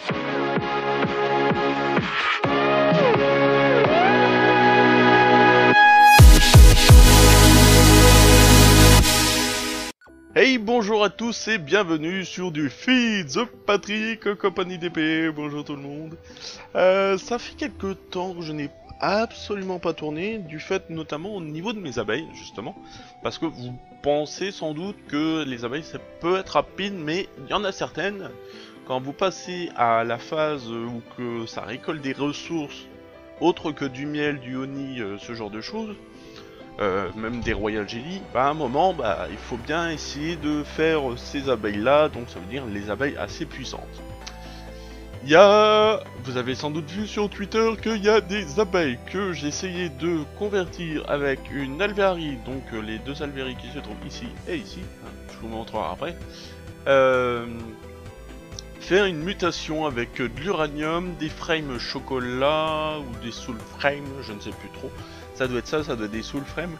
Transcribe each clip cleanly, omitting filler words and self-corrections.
Hey, bonjour à tous et bienvenue sur du Feed the Patrick, compagnie d'épée. Bonjour tout le monde. Ça fait quelques temps que je n'ai absolument pas tourné, du fait notamment au niveau de mes abeilles, justement. Parce que vous pensez sans doute que les abeilles ça peut être rapide, mais il y en a certaines, quand vous passez à la phase où que ça récolte des ressources, autres que du miel, du honey, ce genre de choses, même des Royal Jelly, bah à un moment, bah il faut bien essayer de faire ces abeilles-là, donc ça veut dire les abeilles assez puissantes. Vous avez sans doute vu sur Twitter qu'il y a des abeilles que j'ai essayé de convertir avec une alvéarie, donc les deux alvéaries qui se trouvent ici et ici, je vous montrerai après. Faire une mutation avec de l'uranium, des frames chocolat ou des soul frames, je ne sais plus trop. Ça doit être ça doit être des soul frames.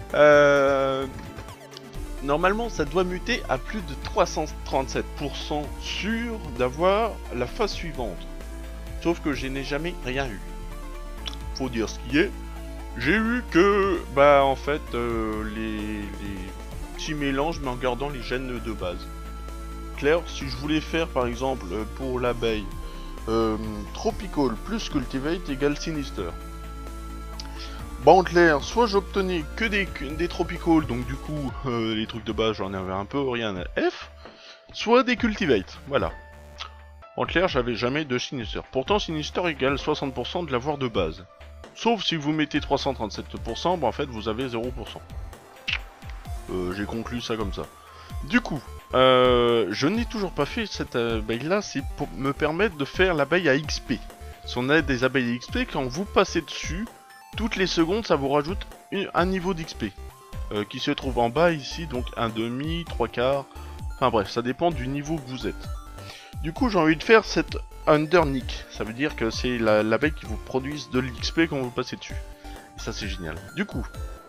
Normalement, ça doit muter à plus de 337% sûr d'avoir la phase suivante. Sauf que je n'ai jamais rien eu. Faut dire ce qui est. J'ai eu que, bah en fait, les petits mélanges, mais en gardant les gènes de base. Clair, si je voulais faire par exemple pour l'abeille Tropical plus Cultivate égale Sinister. Bah en clair, soit j'obtenais que des Tropical, donc du coup les trucs de base j'en avais un peu rien à F, soit des Cultivate, voilà. En clair, j'avais jamais de Sinister. Pourtant Sinister égale 60% de l'avoir de base. Sauf si vous mettez 337%, bah en fait vous avez 0%. J'ai conclu ça comme ça. Du coup, je n'ai toujours pas fait cette abeille là, c'est pour me permettre de faire l'abeille à XP. Si on a des abeilles à XP, quand vous passez dessus, toutes les secondes ça vous rajoute un niveau d'XP. Qui se trouve en bas ici, donc un demi, trois quarts, enfin bref, ça dépend du niveau que vous êtes. Du coup j'ai envie de faire cette undernick, ça veut dire que c'est l'abeille qui vous produise de l'XP quand vous passez dessus. Et ça c'est génial. Du coup...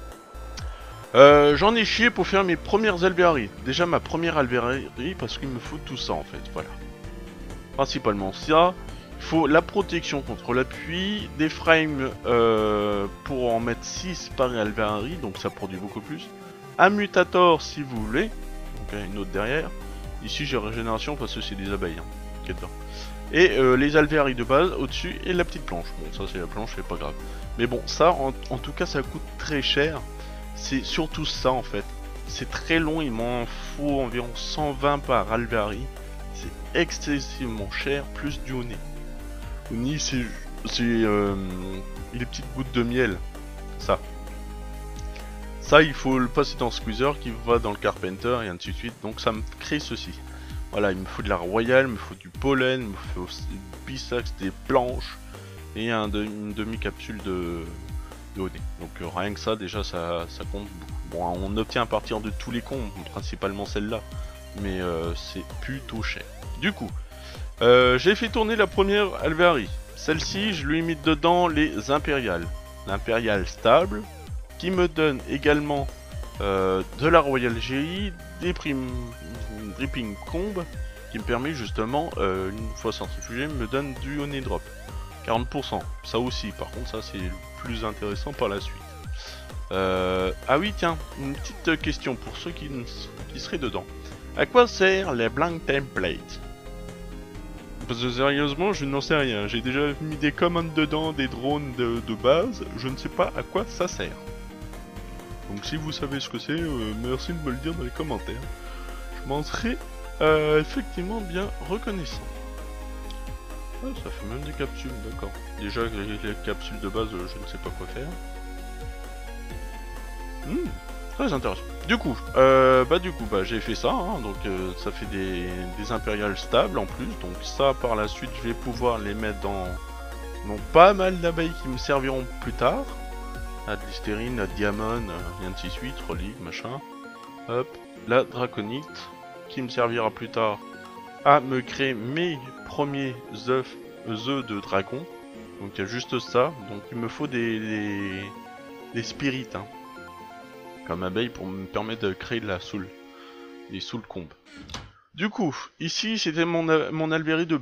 j'en ai chié pour faire mes premières alvéaries. Déjà ma première alvéarie parce qu'il me faut tout ça en fait, voilà. Principalement ça. Il faut la protection contre l'appui, des frames pour en mettre 6 par alvéarie, donc ça produit beaucoup plus. Un mutator si vous voulez, donc une autre derrière. Ici j'ai régénération parce que c'est des abeilles, hein, qui est dedans. Et les alvéaries de base au-dessus et la petite planche. Bon ça c'est la planche, c'est pas grave. Mais bon ça en tout cas ça coûte très cher. C'est surtout ça en fait. C'est très long, il m'en faut environ 120 par alvéarie. C'est excessivement cher, plus du honey. Honey c'est les petites gouttes de miel. Ça. Ça il faut le passer dans le squeezer qui va dans le carpenter et ainsi de suite. Donc ça me crée ceci. Voilà, il me faut de la royale, il me faut du pollen, il me faut aussi du pissax, des planches et une demi-capsule de honey. Donc rien que ça déjà ça compte beaucoup. Bon on obtient à partir de tous les cons, principalement celle-là, mais c'est plutôt cher. Du coup j'ai fait tourner la première alvéarie. Celle-ci je lui ai mis dedans les impériales. L'impériale stable qui me donne également de la Royal GI, des dripping comb qui me permet justement une fois centrifugé me donne du honey drop. 40%, ça aussi, par contre ça c'est plus intéressant par la suite. Ah oui tiens, une petite question pour ceux qui seraient dedans. À quoi sert les blank templates? Parce que sérieusement je n'en sais rien, j'ai déjà mis des commandes dedans, des drones de base, je ne sais pas à quoi ça sert. Donc si vous savez ce que c'est, merci de me le dire dans les commentaires. Je m'en serais effectivement bien reconnaissant. Ah, ça fait même des capsules, d'accord. Déjà les capsules de base, je ne sais pas quoi faire. Très intéressant. Du coup, j'ai fait ça, hein, donc ça fait des impériales stables en plus. Donc ça, par la suite, je vais pouvoir les mettre dans pas mal d'abeilles qui me serviront plus tard. La glistérine, la diamond, et ainsi de suite, relique, machin. Hop, la draconite, qui me servira plus tard à me créer mes premiers œufs de dragon. Donc il y a juste ça. Donc il me faut des spirits, hein, comme abeille pour me permettre de créer de la soul. Des soul combes. Du coup, ici c'était mon alvéarie de base.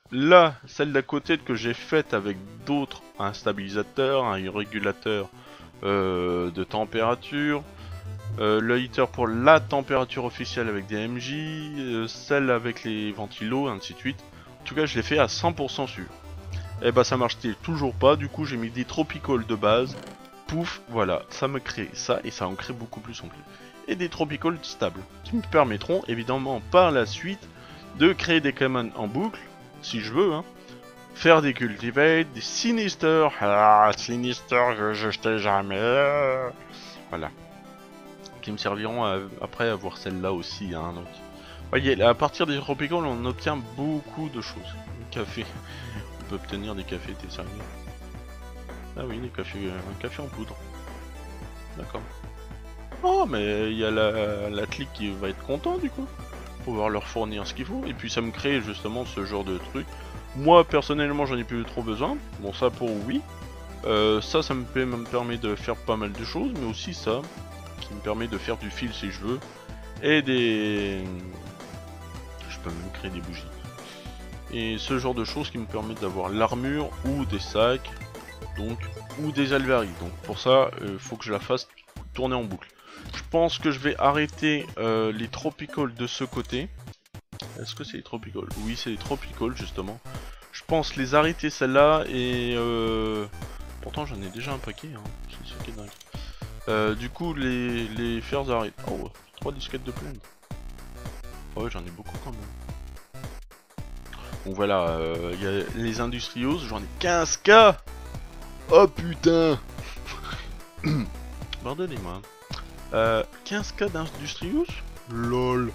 Là, celle d'à côté que j'ai faite avec d'autres, un stabilisateur, un régulateur de température, le heater pour la température officielle avec des MJ, celle avec les ventilos, ainsi de suite. En tout cas, je l'ai fait à 100% sûr. Et bah ça marche toujours pas, du coup j'ai mis des tropicals de base. Pouf, voilà, ça me crée ça et ça en crée beaucoup plus en plus. Et des tropicals stables, qui me permettront évidemment par la suite de créer des commons en boucle, si je veux, hein. Faire des cultivates, des sinister, sinister que je jetais jamais. Voilà. Qui me serviront après à voir celle-là aussi, hein. Donc, voyez, à partir des tropicals on obtient beaucoup de choses. Café. On peut obtenir des cafés, t'es sérieux? Ah oui, des cafés, un café en poudre. D'accord. Oh, mais il y a la clique qui va être content du coup. Pouvoir leur fournir ce qu'il faut. Et puis ça me crée justement ce genre de truc. Moi personnellement j'en ai plus trop besoin. Bon ça pour oui. Ça me permet de faire pas mal de choses. Mais aussi ça, qui me permet de faire du fil si je veux. Et des... Je peux même créer des bougies. Et ce genre de choses qui me permettent d'avoir l'armure ou des sacs. Donc, ou des alvéaries. Donc pour ça, faut que je la fasse tourner en boucle. Je pense que je vais arrêter les tropicals de ce côté. Est-ce que c'est les tropicals? Oui, c'est les tropicals justement. Je pense les arrêter celle-là et pourtant j'en ai déjà un paquet, hein. C'est ça qui est dingue. Du coup les faire arrêter. Oh, 3 disquettes de plaine. Ouais, j'en ai beaucoup quand même. Donc voilà, il y a les industrios, j'en ai 15K. Oh putain. Pardonnez-moi. 15K d'industrios? LOL.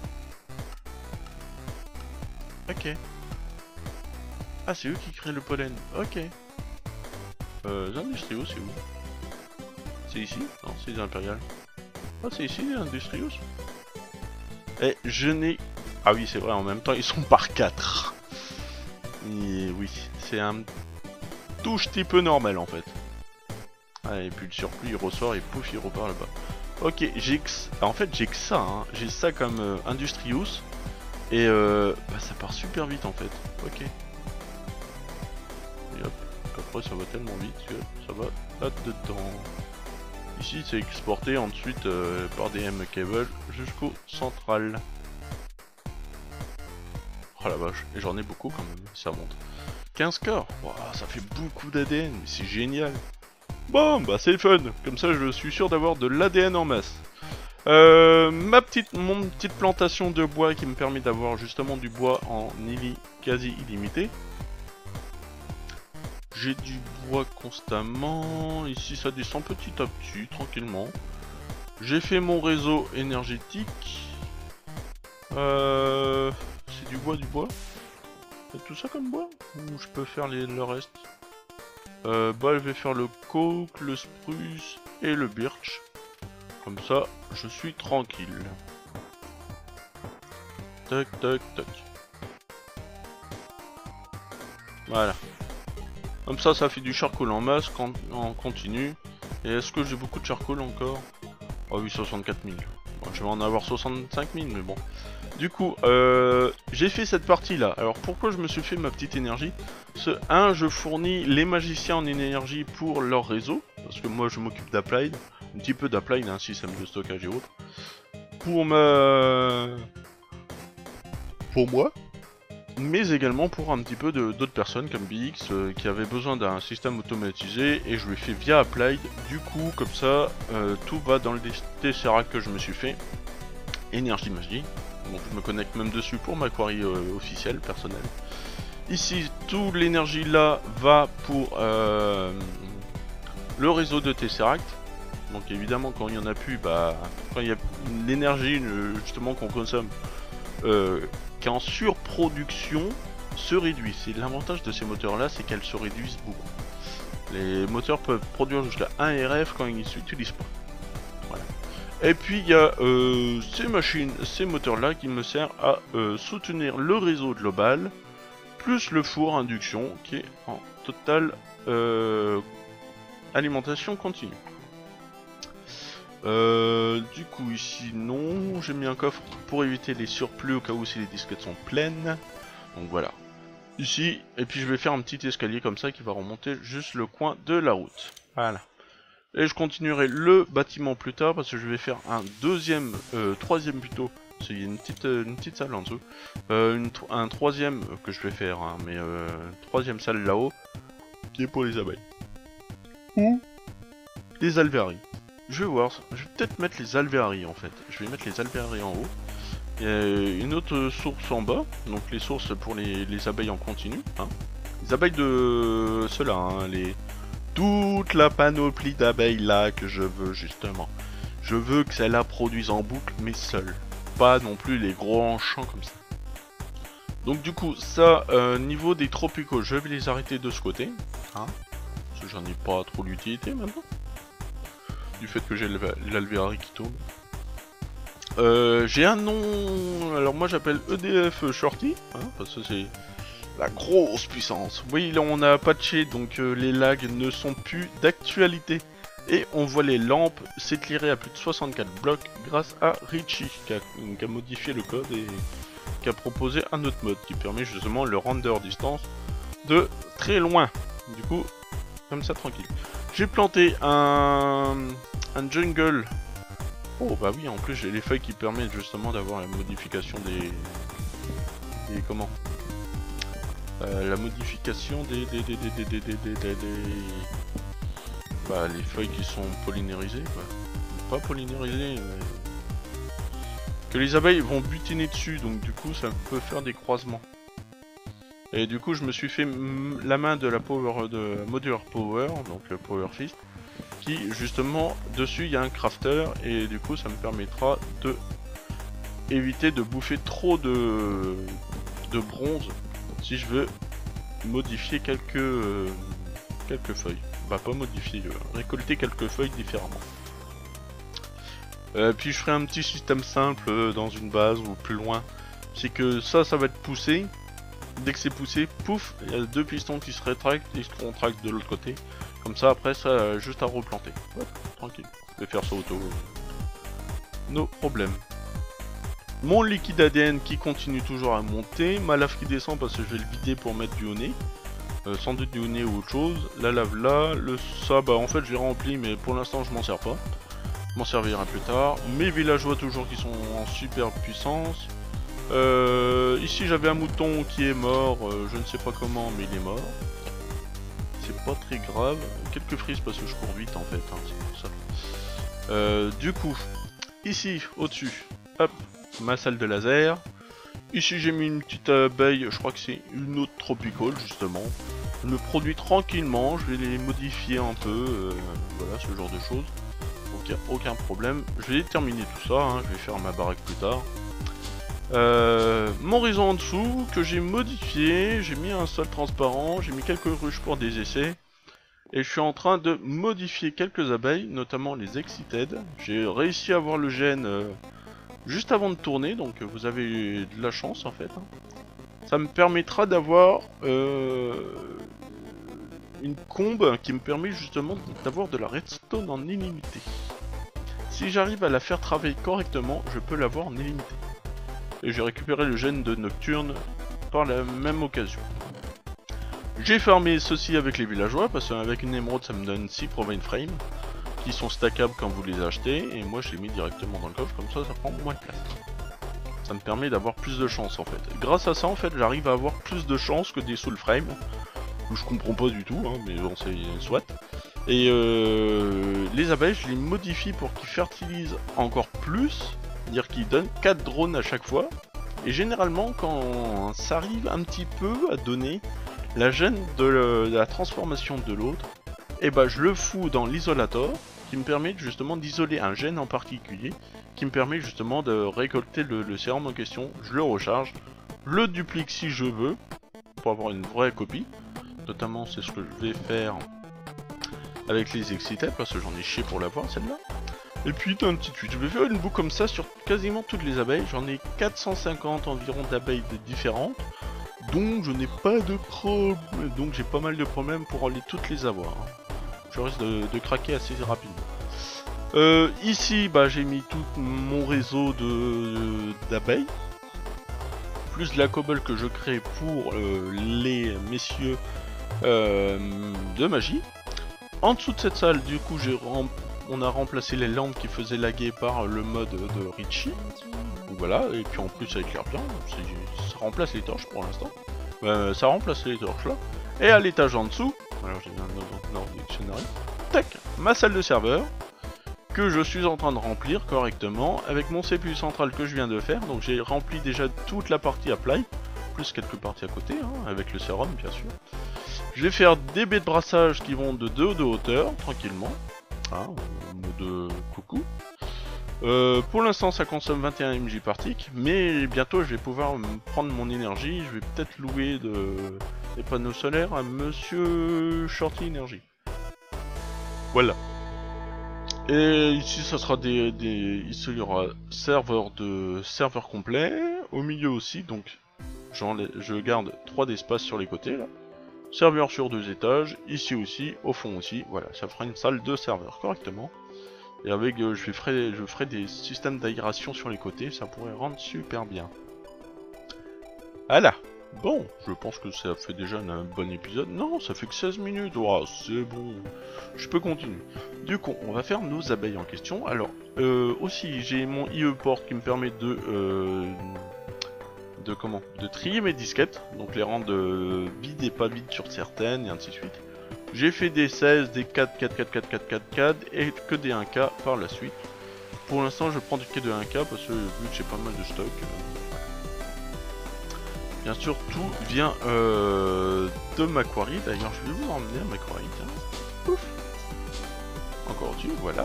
Ok. Ah, c'est eux qui créent le pollen. Ok. Les industrios, c'est où? C'est ici? Non, c'est les impériales. Ah, c'est ici les industrios? Eh, je n'ai... Ah oui, c'est vrai, en même temps, ils sont par 4. Et oui, c'est un tout petit peu normal en fait. Ah, et puis le surplus il ressort et pouf, il repart là-bas. Ok, en fait j'ai que ça, hein. J'ai ça comme Industrious. Et bah, ça part super vite en fait. Ok. Et hop, après ça va tellement vite que ça va là-dedans. Ici c'est exporté ensuite par des M-Cable jusqu'au central. Oh la vache, et j'en ai beaucoup quand même, ça monte. 15 corps, wow, ça fait beaucoup d'ADN, mais c'est génial. Bon, bah c'est fun, comme ça je suis sûr d'avoir de l'ADN en masse. Mon petite plantation de bois qui me permet d'avoir justement du bois en quasi illimité. J'ai du bois constamment, ici ça descend petit à petit, tranquillement. J'ai fait mon réseau énergétique. C'est du bois. C'est tout ça comme bois? Ou je peux faire le reste? Bah je vais faire le coke, le spruce et le birch. Comme ça, je suis tranquille. Tac, tac, tac. Voilà. Comme ça, ça fait du charcoal en masse en continu. Et est-ce que j'ai beaucoup de charcoal encore? Oh oui, 64 000. Bon, je vais en avoir 65 000, mais bon. Du coup, j'ai fait cette partie-là. Alors, pourquoi je me suis fait ma petite énergie? Je fournis les magiciens en énergie pour leur réseau. Parce que moi, je m'occupe d'Applied. Un petit peu d'Applied, un système de stockage et autres. Pour moi. Mais également pour un petit peu d'autres personnes comme BX qui avaient besoin d'un système automatisé. Et je lui ai fait via Applied. Du coup, comme ça, tout va dans le Tesseract que je me suis fait. Énergie magie. Donc je me connecte même dessus pour ma query officielle, personnelle. Ici, toute l'énergie là va pour le réseau de Tesseract. Donc évidemment, quand il n'y en a plus, bah, quand il y a l'énergie justement qu'on consomme qui est en surproduction, se réduit. C'est l'avantage de ces moteurs là, c'est qu'elles se réduisent beaucoup. Les moteurs peuvent produire jusqu'à 1 RF quand ils ne s'utilisent pas. Voilà. Et puis il y a ces moteurs-là qui me servent à soutenir le réseau global, plus le four induction qui est en totale alimentation continue. Du coup ici non, j'ai mis un coffre pour éviter les surplus au cas où si les disquettes sont pleines. Donc voilà. ici, et puis je vais faire un petit escalier comme ça qui va remonter juste le coin de la route. Voilà. Et je continuerai le bâtiment plus tard parce que je vais faire un troisième plutôt. Il y a une petite salle en dessous. Un troisième que je vais faire, hein, mais troisième salle là-haut, qui est pour les abeilles. Ou les alvéaries. Je vais voir, je vais peut-être mettre les alvéaries en fait. Je vais mettre les alvéaries en haut. Il y a une autre source en bas, donc les sources pour les abeilles en continu. Hein. Les abeilles de ceux-là, hein, toute la panoplie d'abeilles là que je veux justement. Je veux que celles-là produisent en boucle, mais seules. Pas non plus les gros champs comme ça. Donc du coup, ça, niveau des tropicaux, je vais les arrêter de ce côté. Hein, parce que j'en ai pas trop d'utilité maintenant. Du fait que j'ai l'alvéarie qui tourne. J'ai un nom, alors moi j'appelle EDF Shorty, hein, parce que c'est la grosse puissance. Oui, là on a patché, donc les lags ne sont plus d'actualité. Et on voit les lampes s'éclairer à plus de 64 blocs grâce à Richie, qui a modifié le code et qui a proposé un autre mode qui permet justement le render distance de très loin. Du coup, comme ça tranquille. J'ai planté un jungle. Oh bah oui, en plus j'ai les feuilles qui permettent justement d'avoir la modification des comment la modification des bah les feuilles qui sont pollinérisées quoi. Pas pollinérisées mais... que les abeilles vont butiner dessus, donc du coup ça peut faire des croisements. Et du coup je me suis fait la main de la power de Modular Power, donc le Power Fist, qui justement dessus il y a un crafter et du coup ça me permettra de éviter de bouffer trop de bronze si je veux modifier quelques feuilles. Bah pas modifier, récolter quelques feuilles différemment. Puis je ferai un petit système simple dans une base ou plus loin. C'est que ça va être poussé. Dès que c'est poussé, pouf, il y a deux pistons qui se rétractent et se contractent de l'autre côté. Comme ça après ça juste à replanter. Hop, tranquille. Je vais faire ça auto. No problème. Mon liquide ADN qui continue toujours à monter. Ma lave qui descend parce que je vais le vider pour mettre du honey. Sans doute du honey ou autre chose. La lave là. Ça bah en fait j'ai rempli mais pour l'instant je m'en sers pas. Je m'en servirai plus tard. Mes villageois toujours qui sont en super puissance. Ici j'avais un mouton qui est mort. Je ne sais pas comment mais il est mort. C'est pas très grave. Quelques frises parce que je cours vite en fait. Hein, c'est pour ça. Du coup. Ici au-dessus. Hop. Ma salle de laser. Ici j'ai mis une petite abeille, je crois que c'est une autre tropicale justement. Je me produis tranquillement, je vais les modifier un peu, voilà ce genre de choses. Donc il n'y a aucun problème. Je vais terminer tout ça, hein, je vais faire ma baraque plus tard. Mon réseau en dessous que j'ai modifié, j'ai mis un sol transparent, j'ai mis quelques ruches pour des essais. Et je suis en train de modifier quelques abeilles, notamment les Excited. J'ai réussi à avoir le gène... juste avant de tourner, donc vous avez eu de la chance en fait. Ça me permettra d'avoir une combe qui me permet justement d'avoir de la redstone en illimité. Si j'arrive à la faire travailler correctement, je peux l'avoir en illimité. Et j'ai récupéré le gène de Nocturne par la même occasion. J'ai farmé ceci avec les villageois, parce qu'avec une émeraude ça me donne 6 Provine Frame, qui sont stackables quand vous les achetez, et moi je les mets directement dans le coffre, comme ça prend moins de place. Ça me permet d'avoir plus de chance en fait. Grâce à ça en fait j'arrive à avoir plus de chance que des soul frame, que je comprends pas du tout, hein, mais bon c'est soit. Et les abeilles je les modifie pour qu'ils fertilisent encore plus, c'est-à-dire qu'ils donnent 4 drones à chaque fois. Et généralement quand ça arrive un petit peu à donner la gêne de la transformation de l'autre, et bah je le fous dans l'isolator qui me permet justement d'isoler un gène en particulier, qui me permet justement de récolter le sérum en question. Je le recharge, le duplique si je veux, pour avoir une vraie copie. Notamment c'est ce que je vais faire avec les Excited, parce que j'en ai chié pour l'avoir celle-là. Et puis un petit tweet, je vais faire une boucle comme ça sur quasiment toutes les abeilles. J'en ai 450 environ d'abeilles différentes, donc je n'ai pas de problème, donc j'ai pas mal de problèmes pour aller toutes les avoir. Je risque de craquer assez rapidement. Ici, bah, j'ai mis tout mon réseau d'abeilles. plus de la cobble que je crée pour les messieurs de magie. En dessous de cette salle, du coup, on a remplacé les lampes qui faisaient laguer par le mode de Richie. Donc voilà, et puis en plus ça éclaire bien, ça remplace les torches pour l'instant. Ça remplace les torches là. Et à l'étage en dessous, alors j'ai un ordre dictionnaire, tac, ma salle de serveur, que je suis en train de remplir correctement, avec mon CPU central que je viens de faire, donc j'ai rempli déjà toute la partie apply, plus quelques parties à côté, hein, avec le sérum bien sûr. Je vais faire des baies de brassage qui vont de 2 de hauteur, tranquillement, hein, en mode coucou. Pour l'instant ça consomme 21 mJ par tick, mais bientôt je vais pouvoir prendre mon énergie, je vais peut-être louer des panneaux solaires à Monsieur Shorty Energy. Voilà. Et ici ça sera ici il y aura serveur complet, au milieu aussi, donc je garde 3 d'espace sur les côtés là. Serveur sur 2 étages, ici aussi, au fond aussi, voilà, ça fera une salle de serveur correctement. Et avec, je ferai des systèmes d'aération sur les côtés, ça pourrait rendre super bien. Voilà. Bon, je pense que ça fait déjà un bon épisode. Non, ça fait que 16 minutes. Oh, c'est bon. Je peux continuer. Du coup, on va faire nos abeilles en question. Alors, aussi, j'ai mon IE port qui me permet de trier mes disquettes. Donc les rendre vides et pas vides sur certaines, et ainsi de suite. J'ai fait des 16, des 4, 4, 4, 4, 4, 4, 4 et que des 1K par la suite. Pour l'instant, je prends que de 1K parce que vu que j'ai pas mal de stock. Bien sûr, tout vient de Macquarie. D'ailleurs, je vais vous emmener à Macquarie. Tiens. Ouf. Encore au-dessus, voilà.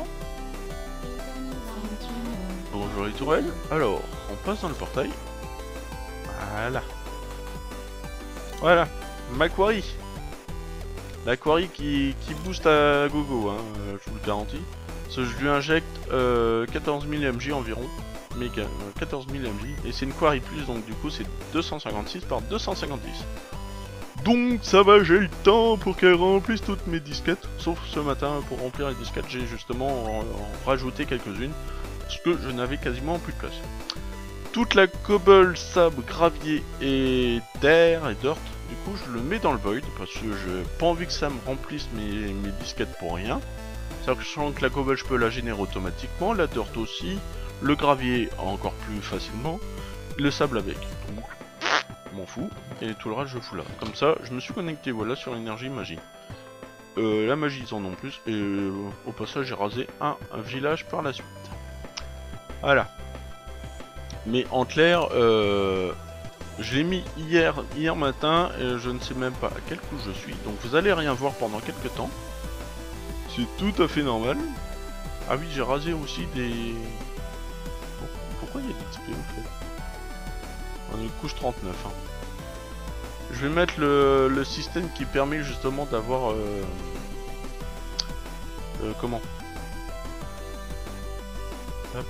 Bonjour les tourelles. Alors, on passe dans le portail. Voilà. Voilà. Macquarie. La quarry qui booste à gogo, hein, je vous le garantis. Je lui injecte 14 000 mj environ, mais 14 000 mj, et c'est une quarry plus, donc du coup c'est 256 par 256. Donc ça va, j'ai le temps pour qu'elle remplisse toutes mes disquettes, sauf ce matin pour remplir les disquettes, j'ai justement rajouté quelques-unes, parce que je n'avais quasiment plus de place. Toute la cobble, sable, gravier et terre et dirt, du coup je le mets dans le void parce que je n'ai pas envie que ça me remplisse mes disquettes pour rien. Sachant que la cobble je peux la générer automatiquement, la dirt aussi, le gravier encore plus facilement, le sable avec. Donc je m'en fous, et tout le reste je fous là. Comme ça je me suis connecté voilà sur l'énergie magie. La magie ils en ont plus, et au passage j'ai rasé un village par la suite. Voilà. Mais en clair, je l'ai mis hier matin et je ne sais même pas à quel coup je suis. Donc vous allez rien voir pendant quelques temps. C'est tout à fait normal. Ah oui, j'ai rasé aussi des... Pourquoi il y a des XP au fait? On est couche 39. Hein. Je vais mettre le système qui permet justement d'avoir... comment? Hop.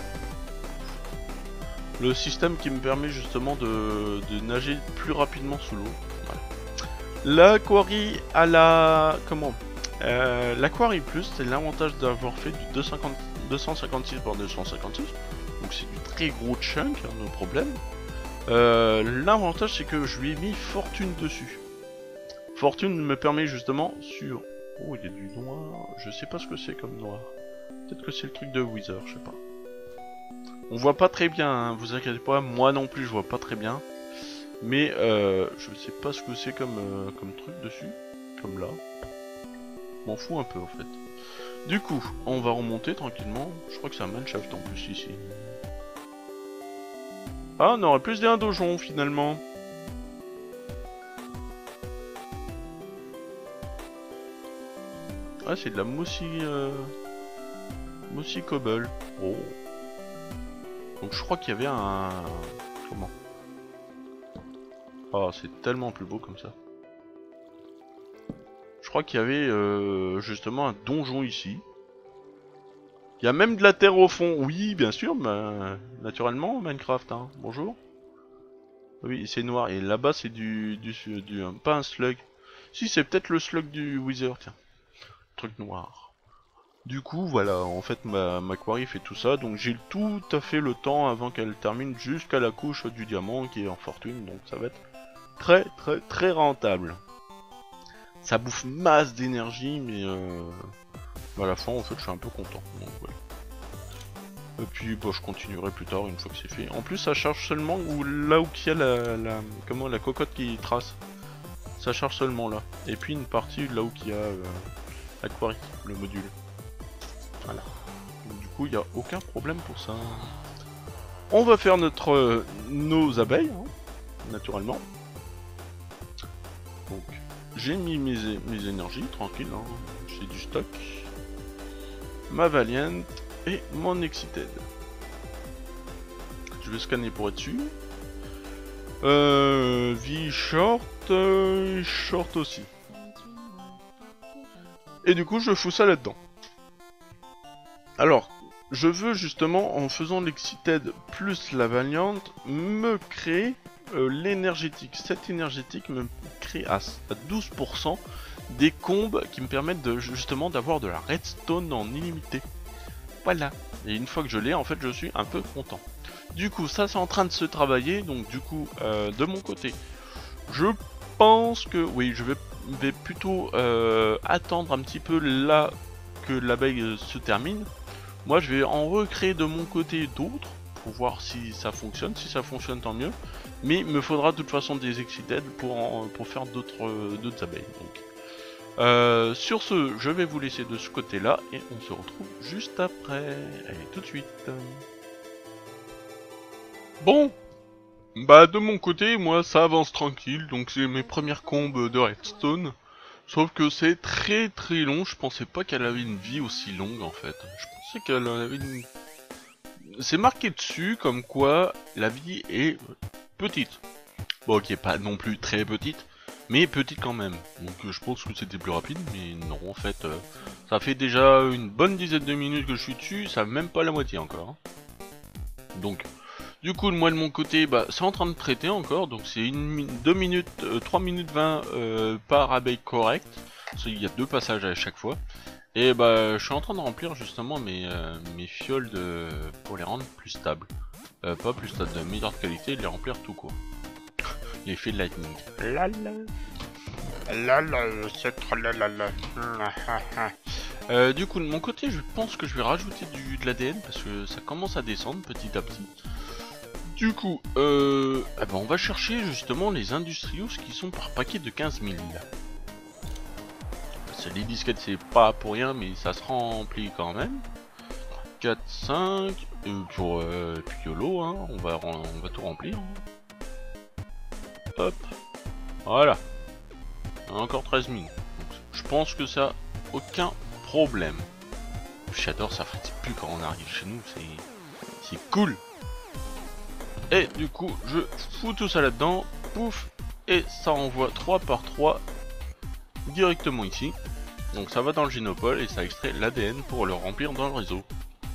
Le système qui me permet justement de nager plus rapidement sous l'eau. Voilà. La quarry à la... Comment la quarry plus, c'est l'avantage d'avoir fait du 256 par 256. Donc c'est du très gros chunk, hein, no problème. L'avantage c'est que je lui ai mis fortune dessus. Fortune me permet justement sur... Oh, il y a du noir. Je sais pas ce que c'est comme noir. Peut-être que c'est le truc de Wither, je sais pas. On voit pas très bien, hein, vous inquiétez pas, moi non plus je vois pas très bien. Mais je sais pas ce que c'est comme truc dessus, comme là. M'en fous un peu en fait. Du coup, on va remonter tranquillement. Je crois que c'est un manshaft en plus ici. Ah, on aurait plus d'un donjon finalement. Ah, c'est de la moussi cobble. Oh. Donc je crois qu'il y avait un... Comment? Ah, c'est tellement plus beau comme ça. Je crois qu'il y avait justement un donjon ici. Il y a même de la terre au fond. Oui, bien sûr, bah, naturellement, Minecraft. Hein. Bonjour. Oui, c'est noir. Et là-bas, c'est pas un slug. Si, c'est peut-être le slug du Wither, tiens. Truc noir. Du coup, voilà, en fait, ma quarry fait tout ça, donc j'ai tout à fait le temps avant qu'elle termine jusqu'à la couche du diamant qui est en fortune, donc ça va être très très très rentable. Ça bouffe masse d'énergie, mais à la fin, en fait, je suis un peu content. Donc, ouais. Et puis, bah, je continuerai plus tard une fois que c'est fait. En plus, ça charge seulement là où il y a la cocotte qui trace. Ça charge seulement là. Et puis une partie là où il y a la quarry, le module. Voilà. Donc, du coup, il n'y a aucun problème pour ça. On va faire nos abeilles, hein, naturellement. Donc, j'ai mis mes énergies, tranquille, hein. J'ai du stock. Ma Valiant et mon Excited. Je vais scanner pour être sûr. Vie short, short aussi. Et du coup, je fous ça là-dedans. Alors, je veux justement, en faisant l'Excited plus la Valiant, me créer l'énergétique. Cette énergétique me crée à 12% des combes qui me permettent justement d'avoir de la redstone en illimité. Voilà. Et une fois que je l'ai, en fait, je suis un peu content. Du coup, ça c'est en train de se travailler, donc du coup, de mon côté, je pense que, oui, je vais plutôt attendre un petit peu là que l'abeille se termine. Moi, je vais en recréer de mon côté d'autres, pour voir si ça fonctionne. Si ça fonctionne, tant mieux. Mais il me faudra de toute façon des Excited pour faire d'autres abeilles. Donc. Sur ce, je vais vous laisser de ce côté-là, et on se retrouve juste après. Allez, tout de suite. Bon, bah de mon côté, moi ça avance tranquille, donc c'est mes premières combes de redstone. Sauf que c'est très très long, je pensais pas qu'elle avait une vie aussi longue en fait. Je pensais qu'elle avait une... C'est marqué dessus comme quoi la vie est petite. Bon, qui est pas non plus très petite, mais petite quand même. Donc je pense que c'était plus rapide, mais non en fait, ça fait déjà une bonne dizaine de minutes que je suis dessus, ça même pas la moitié encore. Hein. Donc... Du coup, moi de mon côté, bah, c'est en train de traiter encore, donc c'est 2 minutes, 3 minutes 20 par abeille correct. Il y a 2 passages à chaque fois. Et bah, je suis en train de remplir justement mes fioles pour les rendre plus stables. Pas plus stables, de meilleure qualité, les remplir tout court. L'effet de lightning. C'est trop du coup, de mon côté, je pense que je vais rajouter de l'ADN parce que ça commence à descendre petit à petit. Du coup, on va chercher justement les Industrious qui sont par paquet de 15 000. Les disquettes, c'est pas pour rien, mais ça se remplit quand même. 4, 5, pour YOLO, hein, on va tout remplir. Hop, voilà. Encore 13 000. Donc, je pense que ça, aucun problème. J'adore, ça fatigue plus quand on arrive chez nous, c'est cool. Et du coup, je fous tout ça là-dedans, pouf, et ça envoie 3 par 3 directement ici. Donc ça va dans le Génopole et ça extrait l'ADN pour le remplir dans le réseau.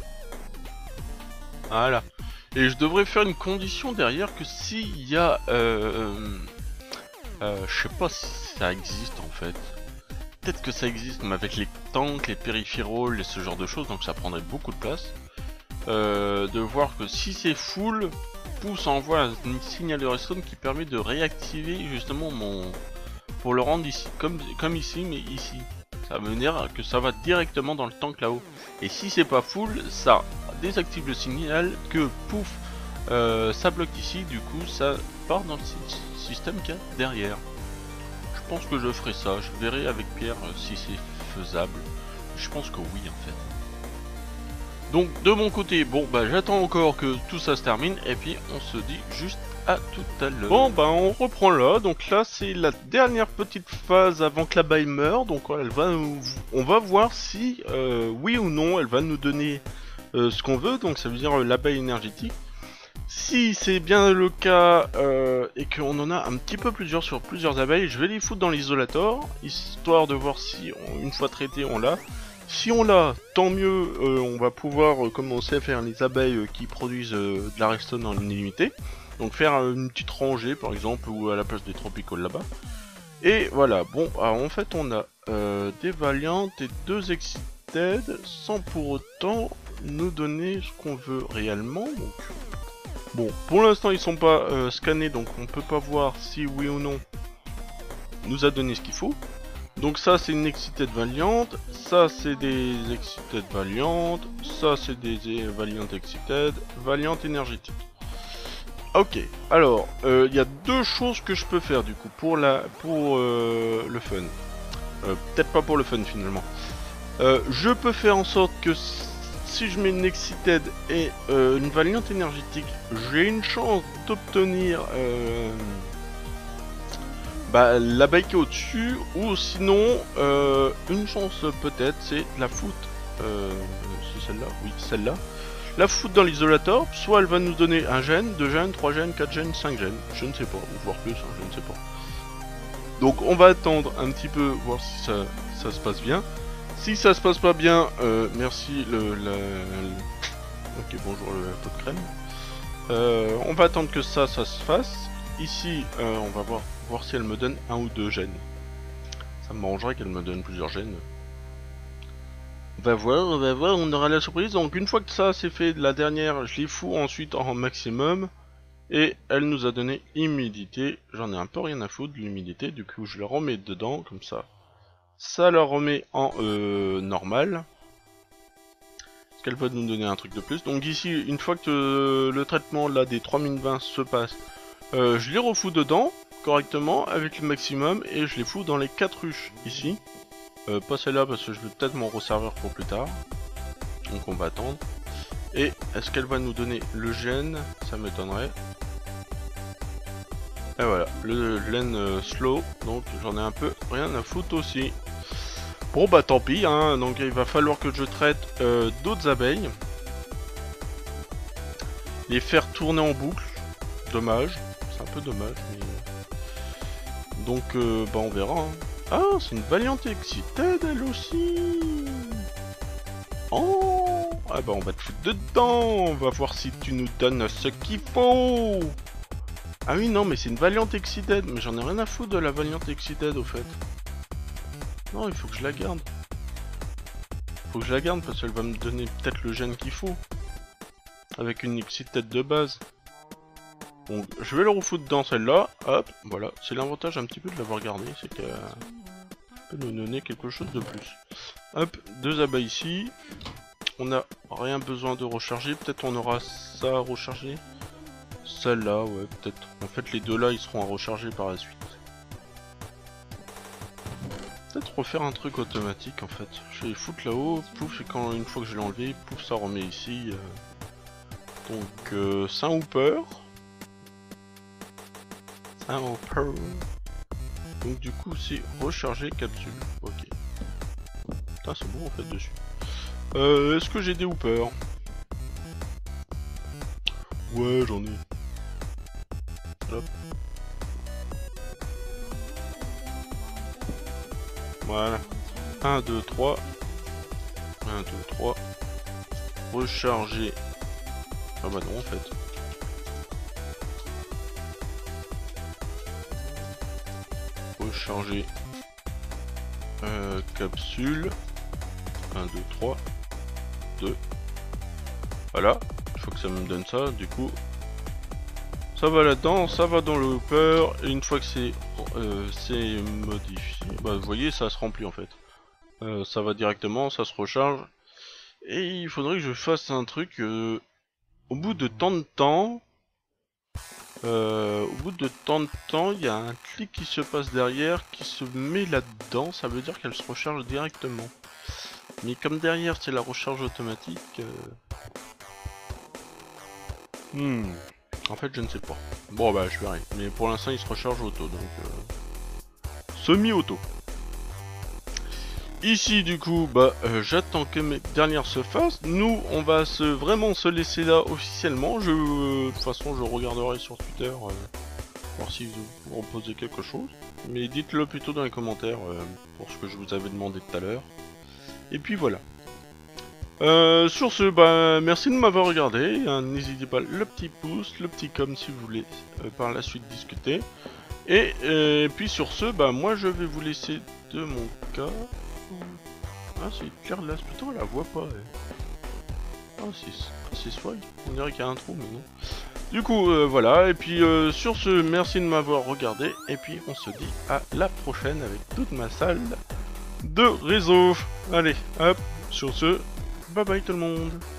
Voilà. Et je devrais faire une condition derrière que s'il y a... je sais pas si ça existe en fait. Peut-être que ça existe, mais avec les tanks, les périphérals et ce genre de choses, donc ça prendrait beaucoup de place. De voir que si c'est full... Pouce envoie un signal de redstone qui permet de réactiver justement pour le rendre ici, comme ici, mais ici. Ça veut dire que ça va directement dans le tank là-haut. Et si c'est pas full, ça désactive le signal que pouf, ça bloque ici, du coup ça part dans le système qu'il y a derrière. Je pense que je ferai ça, je verrai avec Pierre si c'est faisable. Je pense que oui en fait. Donc de mon côté, bon bah j'attends encore que tout ça se termine et puis on se dit juste à tout à l'heure. Bon bah on reprend là, donc là c'est la dernière petite phase avant que l'abeille meure, donc on va voir si oui ou non elle va nous donner ce qu'on veut, donc ça veut dire l'abeille énergétique. Si c'est bien le cas et qu'on en a un petit peu plusieurs sur plusieurs abeilles, je vais les foutre dans l'isolator, histoire de voir si une fois traité on l'a. Si on l'a, tant mieux, on va pouvoir commencer à faire les abeilles qui produisent de la redstone en illimité. Donc faire une petite rangée par exemple, ou à la place des tropicales là-bas. Et voilà, bon, alors, en fait on a des Valiant et 2 Excited sans pour autant nous donner ce qu'on veut réellement. Donc, bon, pour l'instant ils sont pas scannés, donc on peut pas voir si oui ou non nous a donné ce qu'il faut. Donc ça c'est une Excited Valiant, ça c'est des Excited Valiant, ça c'est des Valiant Excited, Valiant énergétique. Ok, alors il y a deux choses que je peux faire du coup pour le fun. Peut-être pas pour le fun finalement. Je peux faire en sorte que si je mets une Excited et une Valiant énergétique, j'ai une chance d'obtenir la baille qui est au-dessus, ou sinon une chance peut-être c'est la foutre, c'est celle-là, oui celle-là, la foutre dans l'isolator, soit elle va nous donner un gène, 2 gènes, 3 gènes, 4 gènes, 5 gènes, je ne sais pas, ou voire plus, hein, je ne sais pas. Donc on va attendre un petit peu, voir si ça se passe bien. Si ça se passe pas bien, merci ok bonjour le pot de crème. On va attendre que ça se fasse. Ici on va voir si elle me donne 1 ou 2 gènes. Ça m'arrangerait qu'elle me donne plusieurs gènes. On va voir, on aura la surprise. Donc une fois que ça c'est fait, la dernière, je les fous ensuite en maximum. Et elle nous a donné humidité. J'en ai un peu rien à foutre de l'humidité, du coup je la remets dedans, comme ça. Ça la remet en normal. Est-ce qu'elle va nous donner un truc de plus? Donc ici, une fois que le traitement là des 3020 se passe, je les refous dedans correctement avec le maximum et je les fous dans les 4 ruches ici. Pas celle-là parce que je vais peut-être m'en resservir pour plus tard. Donc on va attendre. Et est-ce qu'elle va nous donner le gène? Ça m'étonnerait. Et voilà, le gène slow, donc j'en ai un peu rien à foutre aussi. Bon bah tant pis, hein, donc il va falloir que je traite d'autres abeilles. Les faire tourner en boucle. Dommage, c'est un peu dommage. Mais... donc bah on verra. Hein. Ah, c'est une Valiant Excited elle aussi. Oh, ah bah on va te foutre dedans. On va voir si tu nous donnes ce qu'il faut. Ah oui non mais c'est une Valiant Excited. Mais j'en ai rien à foutre de la Valiant Excited au fait. Non il faut que je la garde. Faut que je la garde parce qu'elle va me donner peut-être le gène qu'il faut. Avec une Excited de base. Donc je vais le refoutre dans celle-là. Hop, voilà. C'est l'avantage un petit peu de l'avoir gardé. C'est qu'elle peut nous donner quelque chose de plus. Hop, 2 abeilles ici. On n'a rien besoin de recharger. Peut-être on aura ça à recharger. Celle-là, ouais, peut-être. En fait, les deux là, ils seront à recharger par la suite. Peut-être refaire un truc automatique, en fait. Je vais les foutre là-haut, pouf, et quand une fois que je l'ai enlevé, pouf, ça remet ici. Donc, c'est un hooper. C'est un hooper. Donc, du coup, c'est recharger capsule. Ok. Putain, c'est bon, en fait, dessus. Est-ce que j'ai des hoopers? Ouais, j'en ai. Hop. Voilà. 1, 2, 3. 1, 2, 3. Recharger. Ah bah non en fait. Recharger. Capsule. 1, 2, 3. 2. Voilà. Il faut que ça me donne ça. Du coup. Ça va là-dedans, ça va dans le hopper, et une fois que c'est modifié, bah vous voyez ça se remplit en fait. Ça va directement, ça se recharge. Et il faudrait que je fasse un truc au bout de tant de temps. Il y a un clic qui se passe derrière, qui se met là-dedans, ça veut dire qu'elle se recharge directement. Mais comme derrière c'est la recharge automatique... En fait, je ne sais pas. Bon, bah, je verrai. Mais pour l'instant, il se recharge auto, donc... semi-auto. Ici, du coup, bah, j'attends que mes dernières se fassent. Nous, on va vraiment se laisser là officiellement. De toute façon, je regarderai sur Twitter, voir si vous proposez quelque chose. Mais dites-le plutôt dans les commentaires, pour ce que je vous avais demandé tout à l'heure. Et puis, voilà. Sur ce, bah, merci de m'avoir regardé, hein, n'hésitez pas le petit pouce, le petit com si vous voulez par la suite discuter. Et puis sur ce, bah, moi je vais vous laisser de mon cas. Ah, c'est clair là, putain, on la voit pas. Ah, c'est swag. On dirait qu'il y a un trou, mais non. Du coup, voilà. Et puis, sur ce, merci de m'avoir regardé. Et puis, on se dit à la prochaine avec toute ma salle de réseau. Allez, hop. Sur ce, bye bye tout le monde.